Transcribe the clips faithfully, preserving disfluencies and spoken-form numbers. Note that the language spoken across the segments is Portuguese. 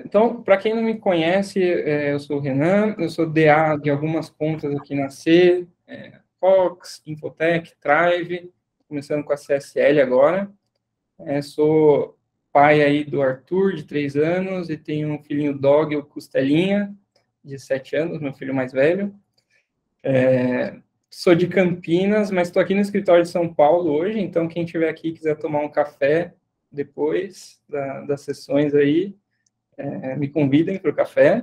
então, para quem não me conhece, é, eu sou o Renan, eu sou D A de algumas contas aqui na C, é, Fox, Infotech, Thrive, começando com a C S L agora. É, sou pai aí do Arthur, de três anos, e tenho um filhinho dog, o Costelinha, de sete anos, meu filho mais velho. É, sou de Campinas, mas estou aqui no escritório de São Paulo hoje, então quem estiver aqui e quiser tomar um café depois da, das sessões aí, é, me convidem para o café.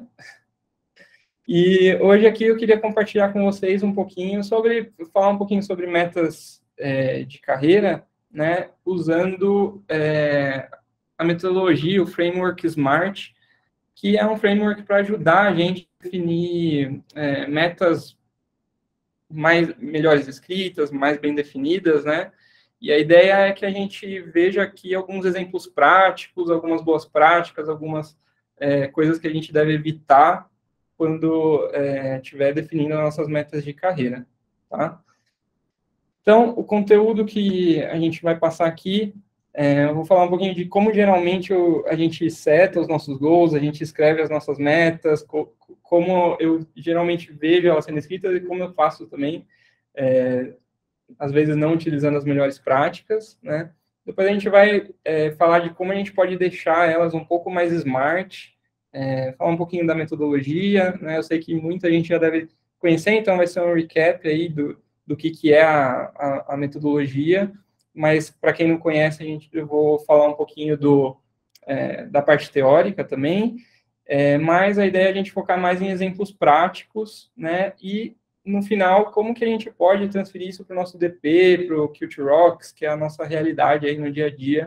E hoje aqui eu queria compartilhar com vocês um pouquinho sobre, falar um pouquinho sobre metas é, de carreira, né, usando é, a metodologia, o framework SMART, que é um framework para ajudar a gente a definir é, metas mais melhores escritas, mais bem definidas, né? E a ideia é que a gente veja aqui alguns exemplos práticos, algumas boas práticas, algumas é, coisas que a gente deve evitar quando é, estiver definindo as nossas metas de carreira, tá? Então, o conteúdo que a gente vai passar aqui, é, eu vou falar um pouquinho de como geralmente eu, a gente seta os nossos goals, a gente escreve as nossas metas, co como eu geralmente vejo elas sendo escritas e como eu faço também, é, às vezes não utilizando as melhores práticas, né? Depois a gente vai é, falar de como a gente pode deixar elas um pouco mais smart, é, falar um pouquinho da metodologia, né? Eu sei que muita gente já deve conhecer, então vai ser um recap aí do, do que, que é a, a, a metodologia, mas para quem não conhece, a gente, eu vou falar um pouquinho do, é, da parte teórica também, é, mas a ideia é a gente focar mais em exemplos práticos, né? E no final, como que a gente pode transferir isso para o nosso D P, para o Qt Rocks, que é a nossa realidade aí no dia a dia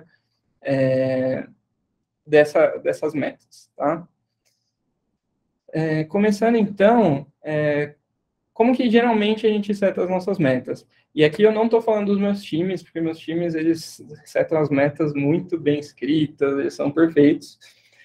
é, dessa, dessas metas, tá? É, começando, então, é, como que geralmente a gente seta as nossas metas? E aqui eu não estou falando dos meus times, porque meus times, eles setam as metas muito bem escritas, eles são perfeitos.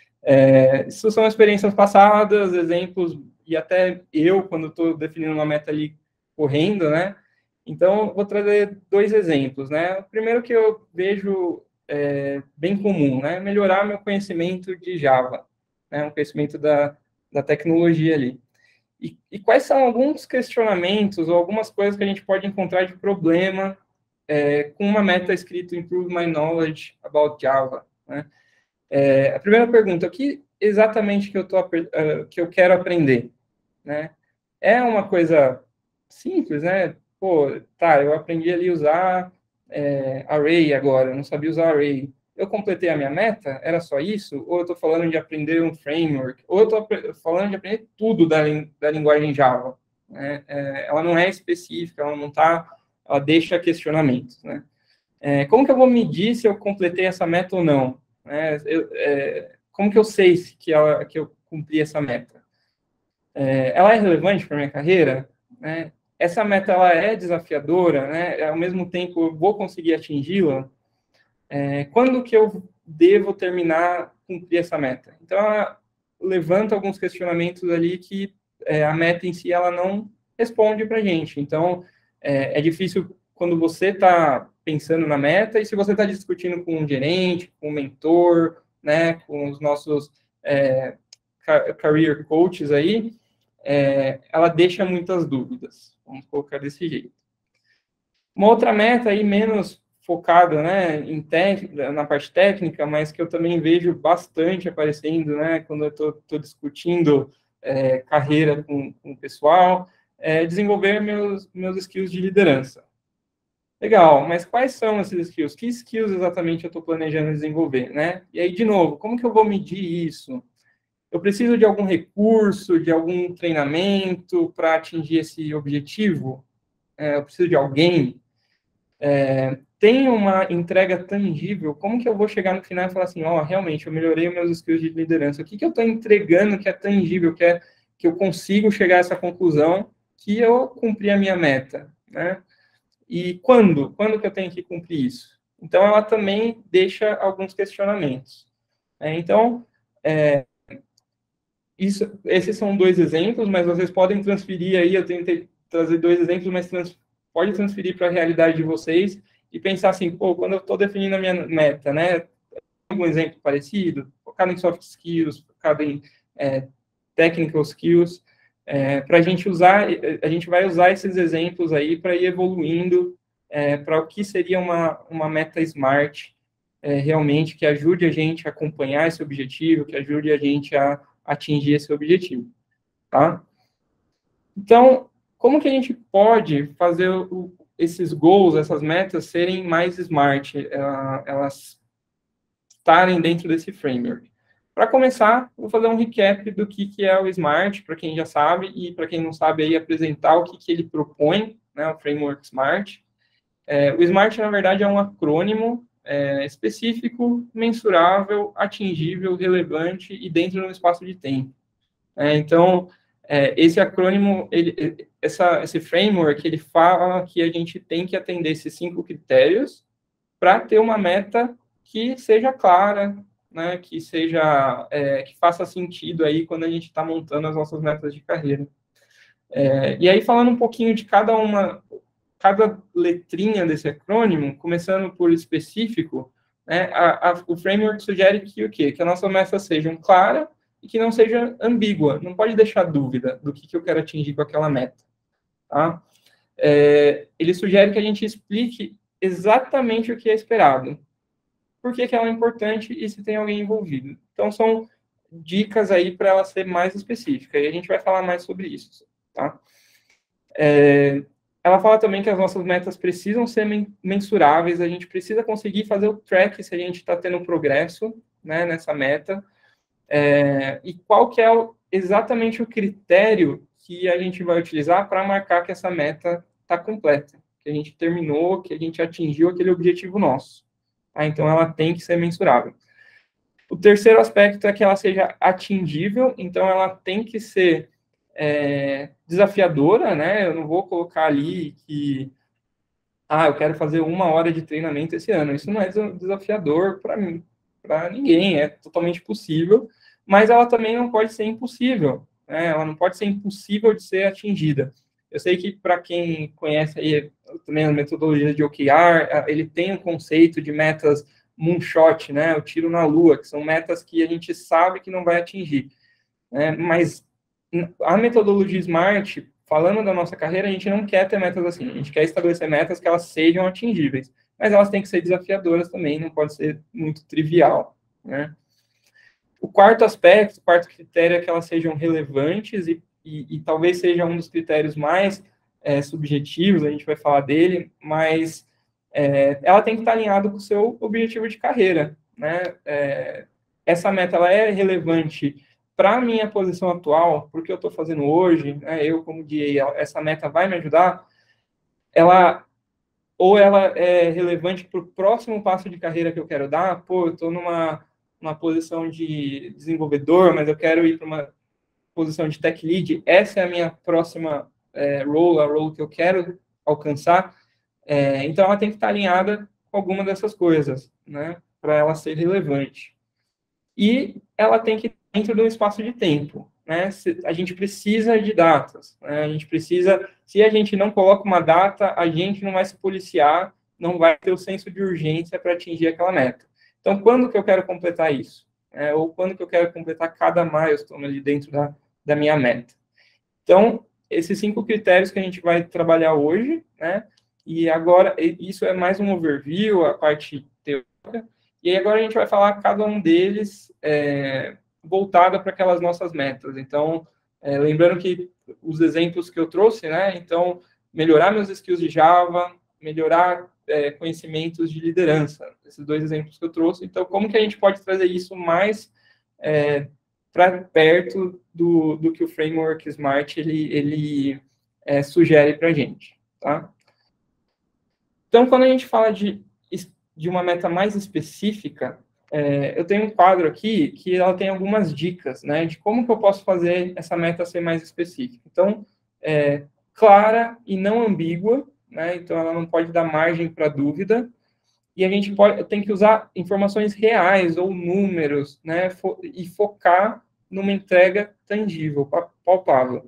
É, isso são experiências passadas, exemplos, e até eu, quando estou definindo uma meta ali correndo, né? Então, vou trazer dois exemplos, né? O primeiro que eu vejo é, bem comum, né? Melhorar meu conhecimento de Java, né? Um conhecimento da, da tecnologia ali. E, e quais são alguns questionamentos ou algumas coisas que a gente pode encontrar de problema é, com uma meta escrita Improve My Knowledge About Java, né? É, a primeira pergunta, o que exatamente que eu, tô, uh, que eu quero aprender? Né? É uma coisa simples, né? Pô, tá, eu aprendi ali a usar é, array agora, eu não sabia usar array. Eu completei a minha meta? Era só isso? Ou eu estou falando de aprender um framework? Ou eu estou falando de aprender tudo da, da linguagem Java? Né? É, ela não é específica, ela não está... Ela deixa questionamentos, né? É, como que eu vou medir se eu completei essa meta ou não? É, eu, é, como que eu sei que, ela, que eu cumpri essa meta? É, ela é relevante para a minha carreira? Né? Essa meta ela é desafiadora? Né? Ao mesmo tempo, eu vou conseguir atingi-la? É, quando que eu devo terminar, cumprir essa meta? Então, ela levanta alguns questionamentos ali que é, a meta em si ela não responde para a gente. Então, é, é difícil quando você está pensando na meta e se você está discutindo com um gerente, com um mentor, né, com os nossos é, career coaches aí, é, ela deixa muitas dúvidas. Vamos colocar desse jeito. Uma outra meta aí menos focada, né, em técnica, na parte técnica, mas que eu também vejo bastante aparecendo, né, quando eu estou discutindo é, carreira com, com o pessoal, é desenvolver meus, meus skills de liderança. Legal, mas quais são esses skills? Que skills exatamente eu estou planejando desenvolver, né? E aí, de novo, como que eu vou medir isso? Eu preciso de algum recurso, de algum treinamento para atingir esse objetivo? É, eu preciso de alguém? É, tem uma entrega tangível? Como que eu vou chegar no final e falar assim, ó, oh, realmente, eu melhorei os meus skills de liderança. O que que eu estou entregando que é tangível, que, é, que eu consigo chegar a essa conclusão que eu cumpri a minha meta, né? E quando? Quando que eu tenho que cumprir isso? Então, ela também deixa alguns questionamentos. É, então, é, isso, esses são dois exemplos, mas vocês podem transferir aí, eu tentei trazer dois exemplos, mas trans, pode transferir para a realidade de vocês e pensar assim, pô, quando eu estou definindo a minha meta, né, algum exemplo parecido? Focado em soft skills, focado em é, technical skills, é, para a gente usar, a gente vai usar esses exemplos aí para ir evoluindo é, para o que seria uma, uma meta SMART, é, realmente, que ajude a gente a acompanhar esse objetivo, que ajude a gente a atingir esse objetivo, tá? Então, como que a gente pode fazer o, esses goals, essas metas, serem mais SMART, uh, elas estarem dentro desse framework? Para começar, vou fazer um recap do que, que é o SMART, para quem já sabe, e para quem não sabe, aí apresentar o que, que ele propõe, né, o framework SMART. É, o SMART, na verdade, é um acrônimo é, específico, mensurável, atingível, relevante e dentro de um espaço de tempo. É, então, é, esse acrônimo, ele, essa, esse framework, ele fala que a gente tem que atender esses cinco critérios para ter uma meta que seja clara, né, que seja, é, que faça sentido aí quando a gente está montando as nossas metas de carreira. É, e aí, falando um pouquinho de cada uma, cada letrinha desse acrônimo, começando por específico, né, a, a, o framework sugere que o quê? Que a nossa meta seja clara e que não seja ambígua, não pode deixar dúvida do que, que eu quero atingir com aquela meta. Tá? É, ele sugere que a gente explique exatamente o que é esperado, por que, que ela é importante e se tem alguém envolvido. Então, são dicas aí para ela ser mais específica, e a gente vai falar mais sobre isso. Tá? É, ela fala também que as nossas metas precisam ser mensuráveis, a gente precisa conseguir fazer o track se a gente está tendo progresso, né, nessa meta, é, e qual que é o, exatamente o critério que a gente vai utilizar para marcar que essa meta está completa, que a gente terminou, que a gente atingiu aquele objetivo nosso. Tá? Então, ela tem que ser mensurável. O terceiro aspecto é que ela seja atingível, então ela tem que ser é, desafiadora, né? Eu não vou colocar ali que, ah, eu quero fazer uma hora de treinamento esse ano. Isso não é desafiador para mim, para ninguém, é totalmente possível, mas ela também não pode ser impossível, né? Ela não pode ser impossível de ser atingida. Eu sei que para quem conhece aí também a metodologia de O K R, ele tem um conceito de metas moonshot, né? O tiro na lua, que são metas que a gente sabe que não vai atingir, né? Mas a metodologia SMART, falando da nossa carreira, a gente não quer ter metas assim, a gente quer estabelecer metas que elas sejam atingíveis, mas elas têm que ser desafiadoras também, não pode ser muito trivial, né? O quarto aspecto, o quarto critério é que elas sejam relevantes e, e, e talvez seja um dos critérios mais é, subjetivos, a gente vai falar dele, mas é, ela tem que estar alinhada com o seu objetivo de carreira, né? É, essa meta, ela é relevante para a minha posição atual, porque eu estou fazendo hoje, né, eu como D A, essa meta vai me ajudar, ela, ou ela é relevante para o próximo passo de carreira que eu quero dar, pô, eu estou numa, numa posição de desenvolvedor, mas eu quero ir para uma posição de tech lead, essa é a minha próxima é, role, a role que eu quero alcançar, é, então ela tem que estar alinhada com alguma dessas coisas, né, para ela ser relevante. E ela tem que estar dentro de um espaço de tempo, né? A gente precisa de datas, né? A gente precisa, se a gente não coloca uma data, a gente não vai se policiar, não vai ter o senso de urgência para atingir aquela meta. Então, quando que eu quero completar isso? É, ou quando que eu quero completar cada milestone ali dentro da, da minha meta? Então, esses cinco critérios que a gente vai trabalhar hoje, né? E agora, isso é mais um overview, a parte teórica. E aí agora a gente vai falar cada um deles é, voltada para aquelas nossas metas. Então, é, lembrando que os exemplos que eu trouxe, né? Então, melhorar meus skills de Java, melhorar é, conhecimentos de liderança. Esses dois exemplos que eu trouxe. Então, como que a gente pode trazer isso mais é, para perto do, do que o framework SMART ele, ele é, sugere para a gente, tá? Então, quando a gente fala de de uma meta mais específica, é, eu tenho um quadro aqui que ela tem algumas dicas, né, de como que eu posso fazer essa meta ser mais específica. Então, é, clara e não ambígua, né, então ela não pode dar margem para dúvida, e a gente pode, tem que usar informações reais ou números, né, fo, e focar numa entrega tangível, palpável.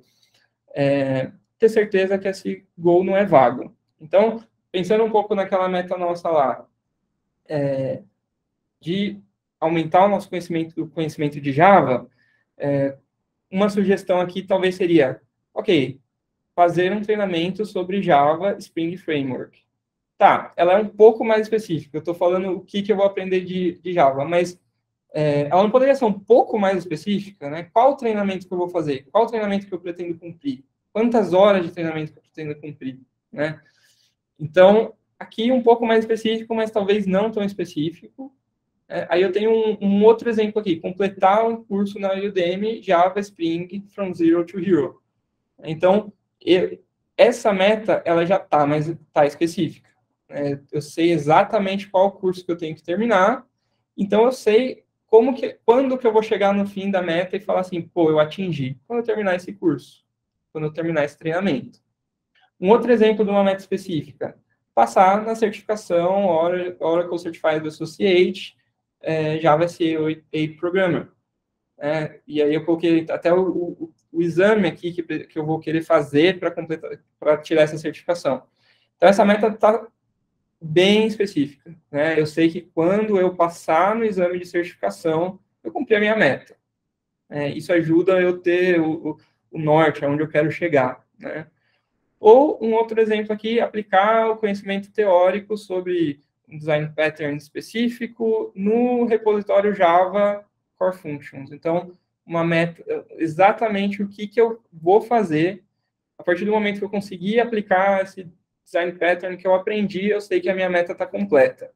É, ter certeza que esse goal não é vago. Então, pensando um pouco naquela meta nossa lá, É, de aumentar o nosso conhecimento, o conhecimento de Java, é, uma sugestão aqui talvez seria, ok, fazer um treinamento sobre Java Spring Framework. Tá, ela é um pouco mais específica. Eu estou falando o que, que eu vou aprender de, de Java, mas é, ela não poderia ser um pouco mais específica, né? Qual treinamento que eu vou fazer? Qual treinamento que eu pretendo cumprir? Quantas horas de treinamento que eu pretendo cumprir, né? Então, aqui um pouco mais específico, mas talvez não tão específico. É, aí eu tenho um, um outro exemplo aqui, completar um curso na Udemy Java Spring from Zero to Hero. Então, eu, essa meta, ela já está, mas está específica. É, eu sei exatamente qual curso que eu tenho que terminar, então eu sei como que, quando que eu vou chegar no fim da meta e falar assim, pô, eu atingi. Quando eu terminar esse curso, quando eu terminar esse treinamento. Um outro exemplo de uma meta específica, passar na certificação Oracle Certified Associate, é, Java S E O Programmer. É, e aí eu coloquei até o, o, o exame aqui que, que eu vou querer fazer para completar, para tirar essa certificação. Então, essa meta está bem específica, né? Eu sei que quando eu passar no exame de certificação, eu cumpri a minha meta. É, isso ajuda eu ter o, o, o norte, aonde eu quero chegar, né? Ou um outro exemplo aqui, aplicar o conhecimento teórico sobre um design pattern específico no repositório Java Core Functions. Então, uma meta, exatamente o que, que eu vou fazer a partir do momento que eu conseguir aplicar esse design pattern que eu aprendi, eu sei que a minha meta está completa.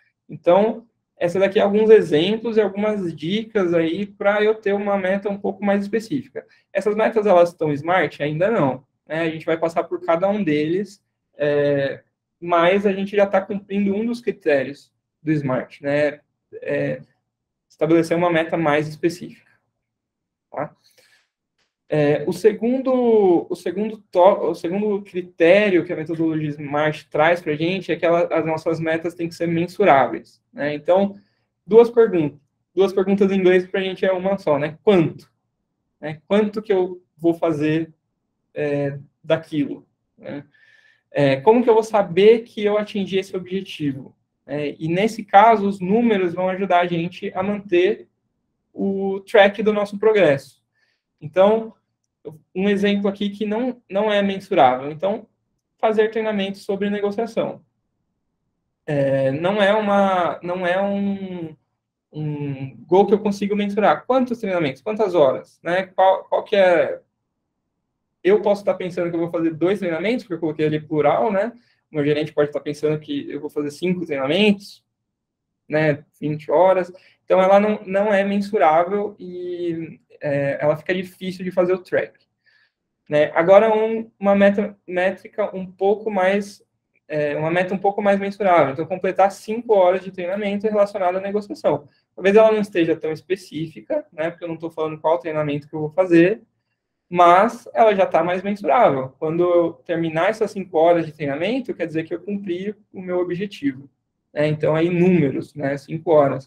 Então, essa daqui é alguns exemplos e algumas dicas aí para eu ter uma meta um pouco mais específica. Essas metas, elas estão smart? Ainda não. Né? A gente vai passar por cada um deles, é, mas a gente já está cumprindo um dos critérios do smart, né? É, estabelecer uma meta mais específica. Tá? É, o, segundo, o, segundo to, o segundo critério que a metodologia SMART traz para a gente é que ela, as nossas metas têm que ser mensuráveis. Né? Então, duas perguntas. Duas perguntas em inglês para a gente é uma só, né? Quanto? Né? Quanto que eu vou fazer é, daquilo? Né? É, como que eu vou saber que eu atingi esse objetivo? É, e, nesse caso, os números vão ajudar a gente a manter o track do nosso progresso. Então, um exemplo aqui que não, não é mensurável. Então, fazer treinamento sobre negociação. É, não é, uma, não é um, um goal que eu consigo mensurar. Quantos treinamentos? Quantas horas? Né? Qual, qual que é... Eu posso estar pensando que eu vou fazer dois treinamentos, porque eu coloquei ali plural, né? O meu gerente pode estar pensando que eu vou fazer cinco treinamentos, né? vinte horas. Então, ela não, não é mensurável e é, ela fica difícil de fazer o track. Né? Agora, um, uma meta, métrica um pouco mais, é, uma meta um pouco mais mensurável. Então, completar cinco horas de treinamento relacionado à negociação. Talvez ela não esteja tão específica, né? Porque eu não estou falando qual treinamento que eu vou fazer, mas ela já está mais mensurável. Quando eu terminar essas cinco horas de treinamento, quer dizer que eu cumpri o meu objetivo. Né? Então, aí, números, né? Cinco horas.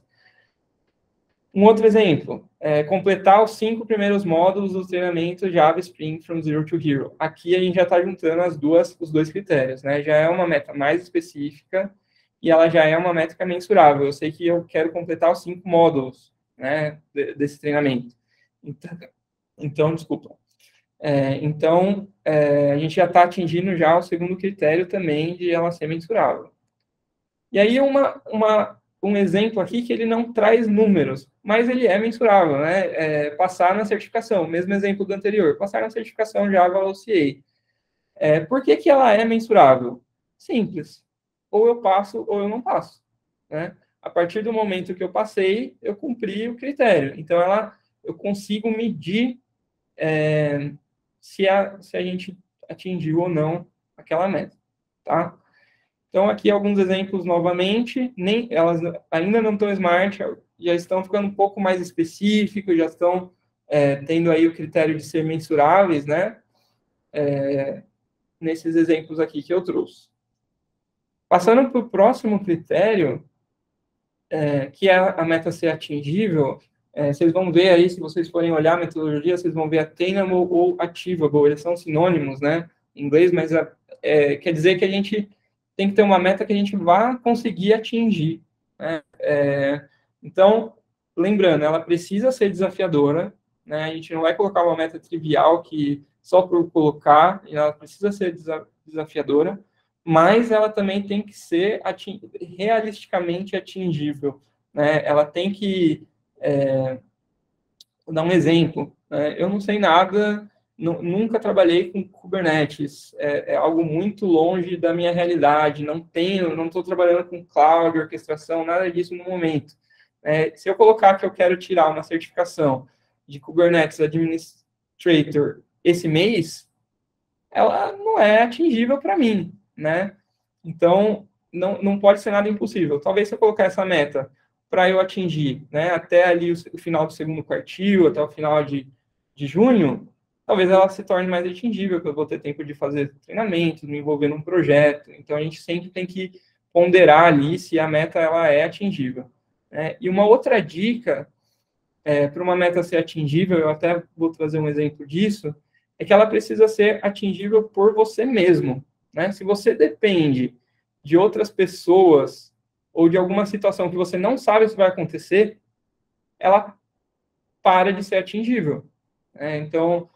Um outro exemplo, é completar os cinco primeiros módulos do treinamento Java Spring from Zero to Hero. Aqui a gente já está juntando as duas, os dois critérios, né? Já é uma meta mais específica e ela já é uma métrica mensurável. Eu sei que eu quero completar os cinco módulos, né, desse treinamento. Então, então desculpa. É, então, é, a gente já está atingindo já o segundo critério também de ela ser mensurável. E aí, uma, uma um exemplo aqui que ele não traz números, mas ele é mensurável, né? É, passar na certificação, mesmo exemplo do anterior, passar na certificação Java O C A. É, por que que ela é mensurável? Simples. Ou eu passo ou eu não passo, né? A partir do momento que eu passei, eu cumpri o critério. Então, ela, eu consigo medir é, se, a, se a gente atingiu ou não aquela meta, tá? Então, aqui alguns exemplos novamente, nem, elas ainda não estão smart, já estão ficando um pouco mais específicos, já estão é, tendo aí o critério de ser mensuráveis, né? É, nesses exemplos aqui que eu trouxe. Passando para o próximo critério, é, que é a meta ser atingível, é, vocês vão ver aí, se vocês forem olhar a metodologia, vocês vão ver attainable ou achievable, eles são sinônimos, né? Em inglês, mas é, quer dizer que a gente tem que ter uma meta que a gente vá conseguir atingir. Né? É, então, lembrando, ela precisa ser desafiadora, né? A gente não vai colocar uma meta trivial que só por colocar, ela precisa ser desafiadora, mas ela também tem que ser ating realisticamente atingível, né? Ela tem que... É, vou dar um exemplo. Né? Eu não sei nada, nunca trabalhei com Kubernetes, é, é, algo muito longe da minha realidade, não tenho, não estou trabalhando com cloud, orquestração, nada disso no momento. É, se eu colocar que eu quero tirar uma certificação de Kubernetes Administrator esse mês, ela não é atingível para mim, né? Então, não, não pode ser nada impossível. Talvez se eu colocar essa meta para eu atingir, né, até ali o, o final do segundo quartil, até o final de, de junho, talvez ela se torne mais atingível, porque eu vou ter tempo de fazer treinamento, me envolver num projeto. Então, a gente sempre tem que ponderar ali se a meta ela é atingível. Né? E uma outra dica, é, para uma meta ser atingível, eu até vou trazer um exemplo disso, é que ela precisa ser atingível por você mesmo. Né? Se você depende de outras pessoas ou de alguma situação que você não sabe se vai acontecer, ela para de ser atingível. Né? Então,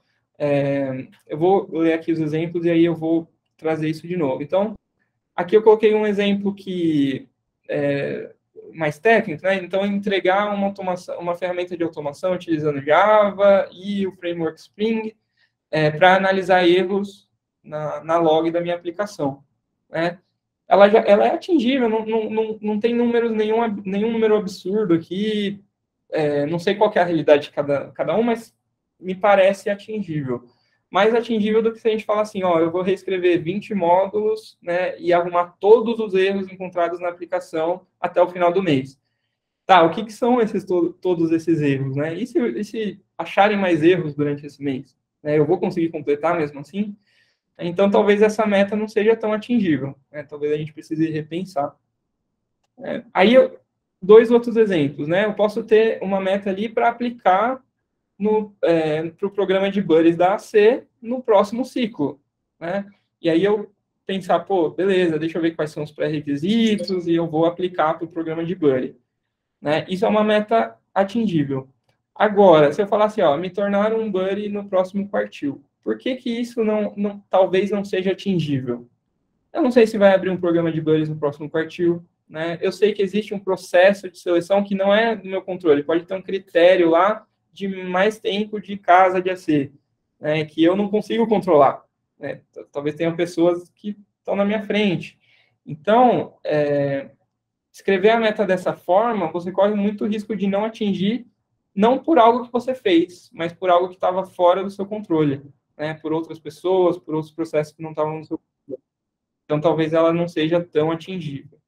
é, eu vou ler aqui os exemplos e aí eu vou trazer isso de novo. Então, aqui eu coloquei um exemplo que é mais técnico, né? Então, entregar uma, automação, uma ferramenta de automação utilizando Java e o framework Spring é, para analisar erros na, na log da minha aplicação. Né? Ela, já, ela é atingível, não, não, não, não tem números, nenhum, nenhum número absurdo aqui, é, não sei qual é a realidade de cada, cada um, mas me parece atingível. Mais atingível do que se a gente falar assim, ó, eu vou reescrever vinte módulos, né, e arrumar todos os erros encontrados na aplicação até o final do mês. Tá, o que, que são esses, to todos esses erros, né? E se, e se acharem mais erros durante esse mês? Né, eu vou conseguir completar mesmo assim? Então, talvez essa meta não seja tão atingível. Né? Talvez a gente precise repensar. É, aí, eu, dois outros exemplos. Né? Eu posso ter uma meta ali para aplicar no, é, para o programa de buddies da A C no próximo ciclo. Né? E aí eu pensar, pô, beleza, deixa eu ver quais são os pré-requisitos e eu vou aplicar para o programa de buddy. Né? Isso é uma meta atingível. Agora, se eu falar assim, ó, me tornar um buddy no próximo quartil, por que que isso não, não, talvez não seja atingível? Eu não sei se vai abrir um programa de buddies no próximo quartil, né? Eu sei que existe um processo de seleção que não é do meu controle, pode ter um critério lá de mais tempo de casa de A C, né, que eu não consigo controlar. Né? Talvez tenham pessoas que estão na minha frente. Então, é, escrever a meta dessa forma, você corre muito risco de não atingir, não por algo que você fez, mas por algo que estava fora do seu controle, né? Por outras pessoas, por outros processos que não estavam no seu controle. Então, talvez ela não seja tão atingível.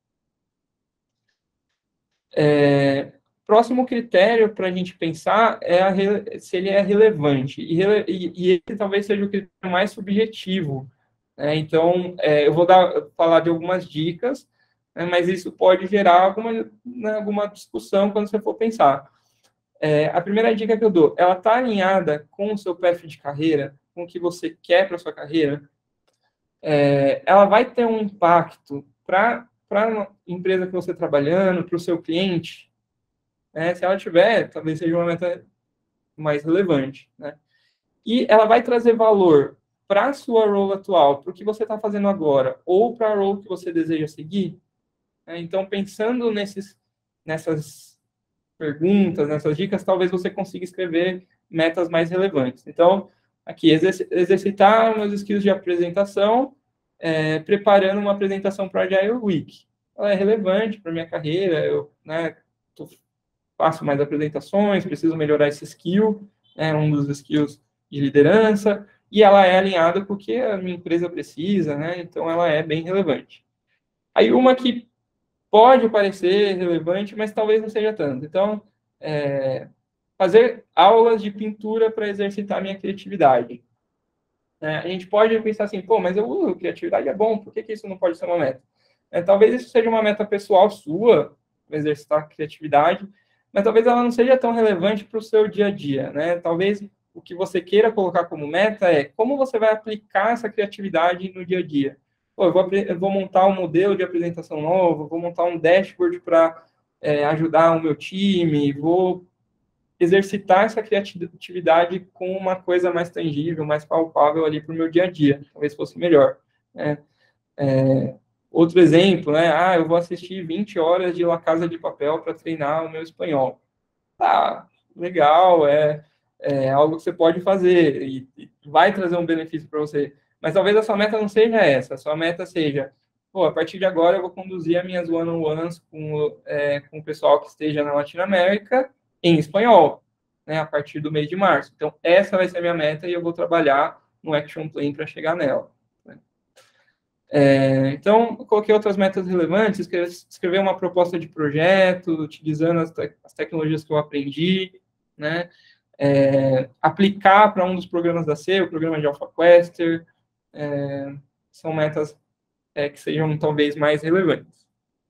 É, próximo critério para a gente pensar é a, se ele é relevante. E, e, e esse talvez seja o critério mais subjetivo. Né? Então, é, eu vou dar, falar de algumas dicas, né, mas isso pode gerar alguma, né, alguma discussão quando você for pensar. É, a primeira dica que eu dou, ela está alinhada com o seu path de carreira, com o que você quer para a sua carreira, é, ela vai ter um impacto para a empresa que você está trabalhando, para o seu cliente, né? Se ela tiver, talvez seja uma meta mais relevante. Né? E ela vai trazer valor para a sua role atual, para o que você está fazendo agora, ou para a role que você deseja seguir. Né? Então, pensando nesses, nessas perguntas, nessas dicas, talvez você consiga escrever metas mais relevantes. Então, aqui, exercitar meus skills de apresentação, é, preparando uma apresentação para a Agile Week. Ela é relevante para a minha carreira, eu né, tô, faço mais apresentações, preciso melhorar esse skill, é um dos skills de liderança, e ela é alinhada com o que a minha empresa precisa, né? Então, ela é bem relevante. Aí, uma que pode parecer relevante, mas talvez não seja tanto. Então, é, fazer aulas de pintura para exercitar minha criatividade. É, a gente pode pensar assim, pô, mas eu uso criatividade, é bom, por que, que isso não pode ser uma meta? É, talvez isso seja uma meta pessoal sua, exercitar a criatividade, mas talvez ela não seja tão relevante para o seu dia a dia, né? Talvez o que você queira colocar como meta é como você vai aplicar essa criatividade no dia a dia. Pô, eu vou, eu vou montar um modelo de apresentação novo, vou montar um dashboard para é, ajudar o meu time, vou exercitar essa criatividade com uma coisa mais tangível, mais palpável ali para o meu dia a dia, talvez fosse melhor, né? É, outro exemplo, né? Ah, eu vou assistir vinte horas de La Casa de Papel para treinar o meu espanhol. Tá, legal, é, é algo que você pode fazer e, e vai trazer um benefício para você. Mas talvez a sua meta não seja essa, a sua meta seja, pô, a partir de agora eu vou conduzir as minhas one-on-ones com, é, com o pessoal que esteja na Latinoamérica em espanhol, né, a partir do mês de março. Então, essa vai ser a minha meta e eu vou trabalhar no Action Plan para chegar nela. Né? É, então, eu coloquei outras metas relevantes, escrever uma proposta de projeto, utilizando as, te as tecnologias que eu aprendi, né? É, aplicar para um dos programas da C, o programa de AlphaQuester, é, são metas é, que sejam talvez mais relevantes.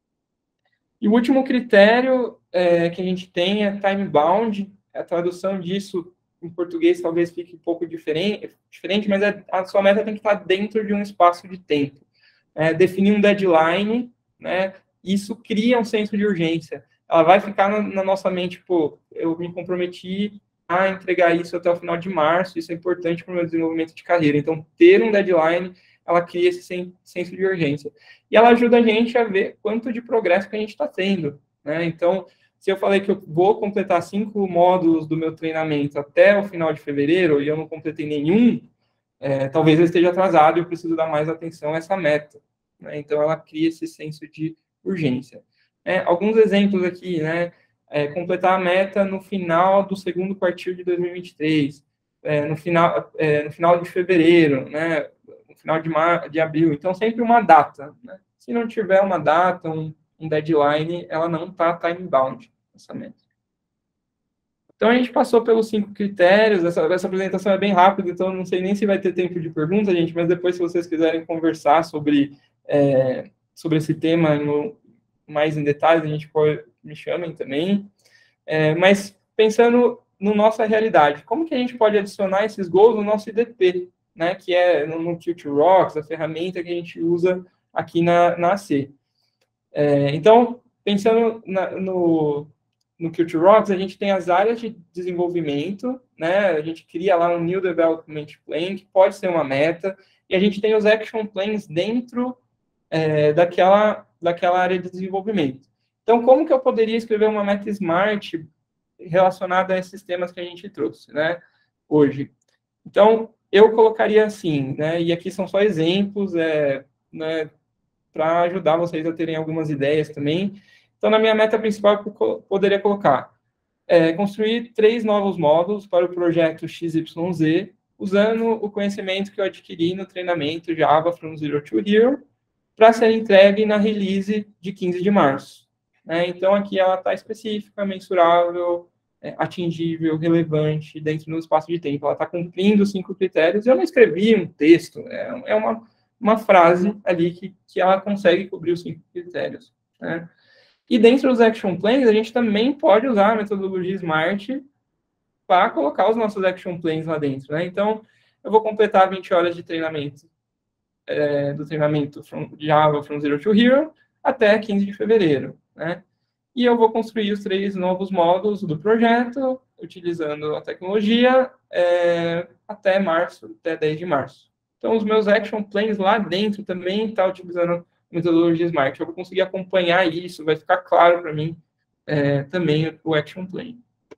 E o último critério é, que a gente tem é time bound. A tradução disso em português talvez fique um pouco diferente, diferente mas é, a sua meta tem que estar dentro de um espaço de tempo. É, definir um deadline, né? Isso cria um senso de urgência. Ela vai ficar na, na nossa mente, pô, eu me comprometi a entregar isso até o final de março, isso é importante para o meu desenvolvimento de carreira. Então, ter um deadline, ela cria esse sen senso de urgência. E ela ajuda a gente a ver quanto de progresso que a gente está tendo, né? Então, se eu falei que eu vou completar cinco módulos do meu treinamento até o final de fevereiro e eu não completei nenhum, é, talvez eu esteja atrasado e eu preciso dar mais atenção a essa meta. Né? Então, ela cria esse senso de urgência. É, alguns exemplos aqui, né? É, completar a meta no final do segundo quartil de dois mil e vinte e três, é, no, final, é, no final de fevereiro, né? No final de, mar, de abril. Então, sempre uma data. Né? Se não tiver uma data, um, um deadline, ela não está time-bound, essa meta. Então, a gente passou pelos cinco critérios, essa, essa apresentação é bem rápida, então não sei nem se vai ter tempo de pergunta, gente, mas depois, se vocês quiserem conversar sobre, é, sobre esse tema no, mais em detalhes, a gente pode, me chamem também. É, mas, pensando na nossa realidade, como que a gente pode adicionar esses goals no nosso I D P, né, que é no, no Qt Rocks, a ferramenta que a gente usa aqui na, na A C. É, então, pensando na, no... No Qt Rocks, a gente tem as áreas de desenvolvimento, né? A gente cria lá um New Development Plan, que pode ser uma meta, e a gente tem os Action Plans dentro é, daquela, daquela área de desenvolvimento. Então, como que eu poderia escrever uma meta Smart relacionada a esses temas que a gente trouxe, né? Hoje. Então, eu colocaria assim, né? E aqui são só exemplos, é, né, para ajudar vocês a terem algumas ideias também. Então, na minha meta principal, eu poderia colocar é, construir três novos módulos para o projeto X Y Z, usando o conhecimento que eu adquiri no treinamento Java From Zero to Hero, para ser entregue na release de quinze de março. Né? Então, aqui ela está específica, mensurável, é, atingível, relevante, dentro do espaço de tempo. Ela está cumprindo os cinco critérios. Eu não escrevi um texto, é, é uma, uma frase ali que, que ela consegue cobrir os cinco critérios. Né? E dentro dos Action Plans, a gente também pode usar a metodologia SMART para colocar os nossos Action Plans lá dentro. Né? Então, eu vou completar vinte horas de treinamento, é, do treinamento from Java From Zero to Hero até quinze de fevereiro. Né? E eu vou construir os três novos módulos do projeto, utilizando a tecnologia, é, até março, até dez de março. Então, os meus Action Plans lá dentro também estão utilizando metodologia SMART. Eu vou conseguir acompanhar isso, vai ficar claro para mim é, também o Action Plan.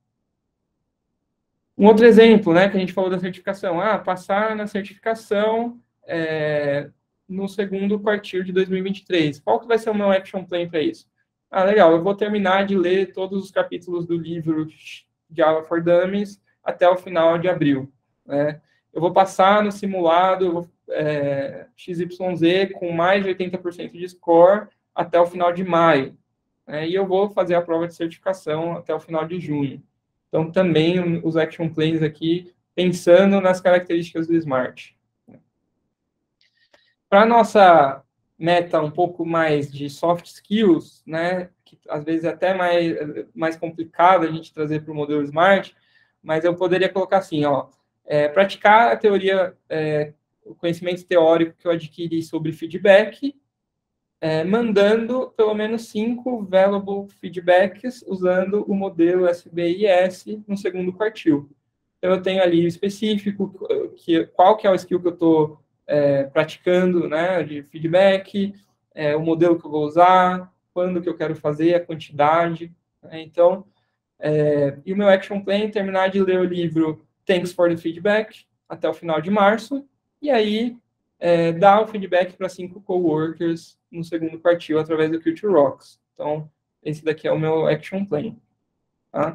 Um outro exemplo, né, que a gente falou da certificação. Ah, passar na certificação é, no segundo quartil de dois mil e vinte e três. Qual que vai ser o meu Action Plan para isso? Ah, legal, eu vou terminar de ler todos os capítulos do livro Java for Dummies até o final de abril. Né? Eu vou passar no simulado, eu vou É, X Y Z com mais de oitenta por cento de score até o final de maio. Né? E eu vou fazer a prova de certificação até o final de junho. Então, também os Action Plans aqui, pensando nas características do SMART. Para a nossa meta um pouco mais de soft skills, né, que às vezes é até mais, mais complicado a gente trazer para o modelo SMART, mas eu poderia colocar assim, ó, é, praticar a teoria, é, o conhecimento teórico que eu adquiri sobre feedback, é, mandando pelo menos cinco valuable feedbacks usando o modelo S B I S no segundo quartil. Então, eu tenho ali específico que, qual que é o skill que eu estou é, praticando, né, de feedback, é, o modelo que eu vou usar, quando que eu quero fazer, a quantidade. Né? Então, é, e o meu action plan é terminar de ler o livro Thanks for the Feedback até o final de março, e aí é, dar o feedback para cinco coworkers no segundo quartil através do Culture Rocks. Então, esse daqui é o meu action plan. Tá?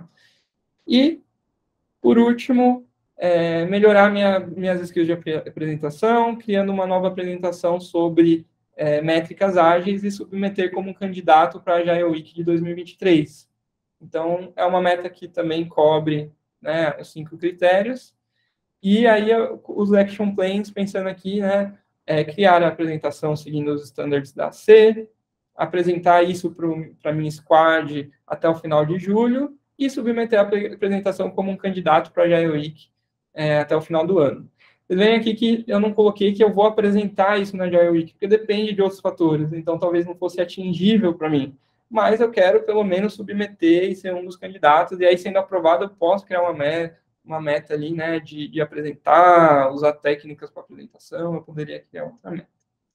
E, por último, é, melhorar minha, minhas skills de apresentação, criando uma nova apresentação sobre é, métricas ágeis e submeter como candidato para a Agile Week de dois mil e vinte e três. Então, é uma meta que também cobre, né, os cinco critérios. E aí, os action plans, pensando aqui, né, é criar a apresentação seguindo os standards da C, apresentar isso para a minha squad até o final de julho e submeter a apresentação como um candidato para a Agile Week é, até o final do ano. Vocês veem aqui que eu não coloquei que eu vou apresentar isso na Agile Week, porque depende de outros fatores, então talvez não fosse atingível para mim. Mas eu quero, pelo menos, submeter e ser um dos candidatos, e aí, sendo aprovado, eu posso criar uma meta, uma meta ali, né, de, de apresentar, usar técnicas para apresentação, eu poderia criar outra meta.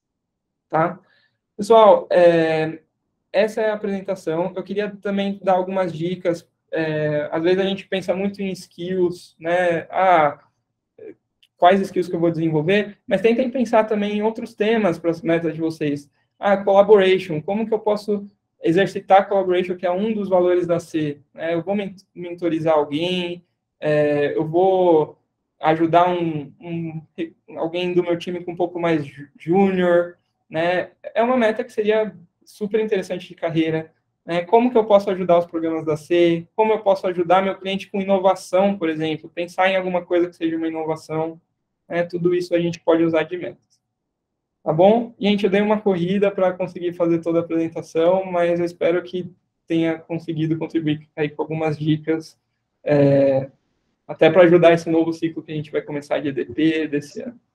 Tá? Pessoal, é, essa é a apresentação. Eu queria também dar algumas dicas. É, às vezes a gente pensa muito em skills, né? Ah, quais skills que eu vou desenvolver, mas tentem pensar também em outros temas para as metas de vocês. Ah, collaboration, como que eu posso exercitar collaboration, que é um dos valores da C? Né? Eu vou mentorizar alguém, é, eu vou ajudar um, um, alguém do meu time com um pouco mais júnior, né? É uma meta que seria super interessante de carreira. Né? Como que eu posso ajudar os programas da C? Como eu posso ajudar meu cliente com inovação, por exemplo? Pensar em alguma coisa que seja uma inovação. Né? Tudo isso a gente pode usar de metas. Tá bom? Gente, eu dei uma corrida para conseguir fazer toda a apresentação, mas eu espero que tenha conseguido contribuir aí com algumas dicas, é, até para ajudar esse novo ciclo que a gente vai começar de E D P desse ano.